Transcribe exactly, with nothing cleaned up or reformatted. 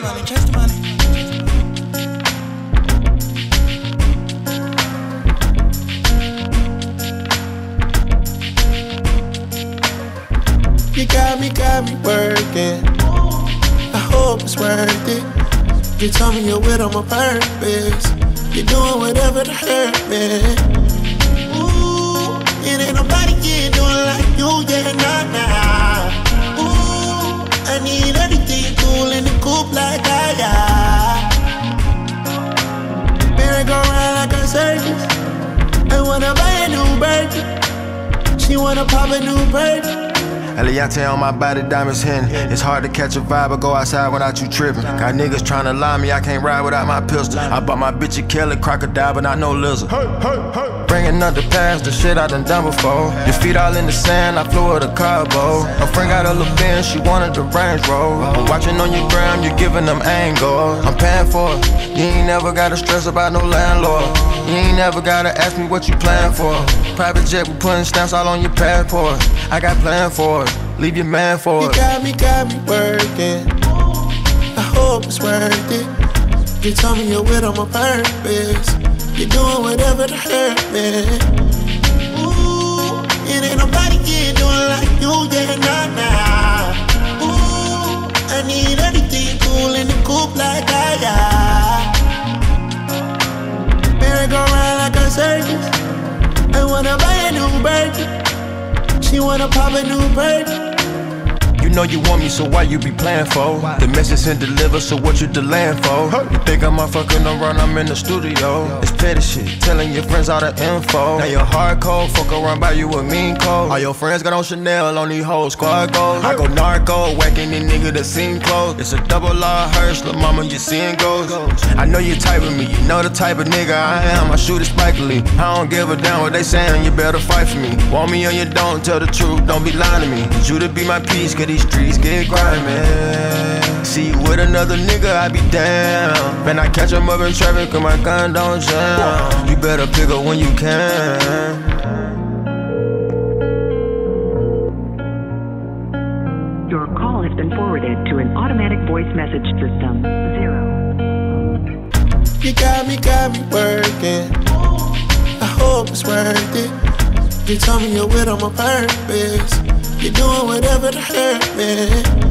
money, chase the money. You got me, got me working. I hope it's worth it. You told me you're with on my purpose. You're doing whatever to hurt me. Ooh, it ain't nobody can do it like you, yeah, nah, nah. Ooh, I need everything cool in the coupe like yah-yah. Merry go round like a circus. I wanna buy a new Birkin. She wanna pop a new Perky. Elliantte on my body, diamonds hitting. It's hard to catch a vibe or go outside without you trippin'. Got niggas tryna lie me, I can't ride without my pistol. I bought my bitch a killer, crocodile, but not no lizard. Bringing up the past, the shit I done done before. Your feet all in the sand, I flew her to Cabo. Her friend got a little bin, she wanted the Range Rover. I'm watching on your gram, you giving them angles. I'm paying for it. You ain't never gotta stress about no landlord. You ain't never gotta ask me what you plan for. Private jet, we putting stamps all on your passport. I got plans for it, leave your man for it. You got me, got me working. I hope it's worth it. You told me you're with on my purpose. You're doing whatever to hurt me. Ooh, it ain't nobody can do it like you, yeah, nah, nah. Ooh, I need everything cool in the coupe like yah-yah. Merry go round like a circus. I wanna buy a new Birkin. She wanna pop a new Perky. You know you want me, so why you be playing for? The message and deliver, so what you delaying for? You think I'm fucking around, I'm in the studio. It's petty shit, telling your friends all the info. Now you're hardcore, fuck around by you a mean code. All your friends got on Chanel, on these hoes, squad goals. I go narco, whacking these niggas that seem close. It's a double R hearse, lil' mama, you seeing ghosts. I know you type with me, you know the type of nigga I am. I shoot it spikily, I don't give a damn what they saying, you better fight for me. Want me or you don't, tell the truth, don't be lying to me. Need you to be my peace, cause these streets get grimy. See you with another nigga, I be down. Man, I catch him up in traffic, cause my gun don't jam. You better pick up when you can. Your call has been forwarded to an automatic voice message system. Zero. You got me, got me working. I hope it's worth it. You told me you're with on my purpose. You're doing whatever to hurt me.